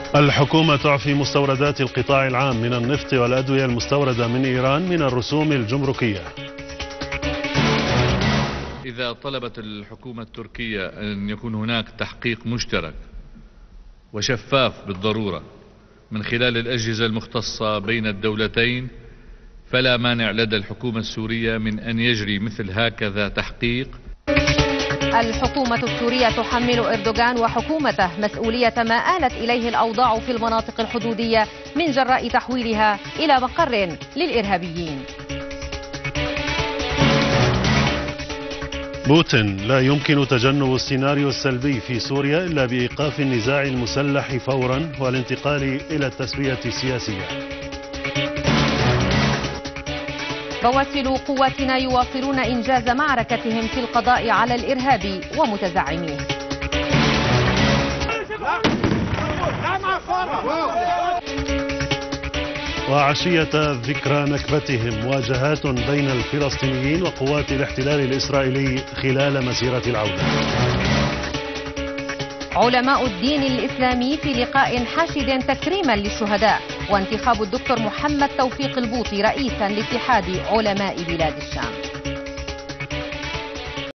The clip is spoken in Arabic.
الحكومة تعفي مستوردات القطاع العام من النفط والأدوية المستوردة من إيران من الرسوم الجمركية. إذا طلبت الحكومة التركية أن يكون هناك تحقيق مشترك وشفاف بالضرورة من خلال الأجهزة المختصة بين الدولتين، فلا مانع لدى الحكومة السورية من أن يجري مثل هكذا تحقيق. الحكومة السورية تحمل إردوغان وحكومته مسؤولية ما آلت إليه الأوضاع في المناطق الحدودية من جراء تحويلها إلى مقر للإرهابيين. بوتين: لا يمكن تجنب السيناريو السلبي في سوريا إلا بإيقاف النزاع المسلح فورا والانتقال إلى التسوية السياسية. بواسل قواتنا يواصلون إنجاز معركتهم في القضاء على الإرهاب ومتزعميه. وعشية ذكرى نكبتهم مواجهات بين الفلسطينيين وقوات الاحتلال الإسرائيلي خلال مسيرة العودة. علماء الدين الإسلامي في لقاء حاشد تكريما للشهداء، وانتخاب الدكتور محمد توفيق البوطي رئيسا لاتحاد علماء بلاد الشام.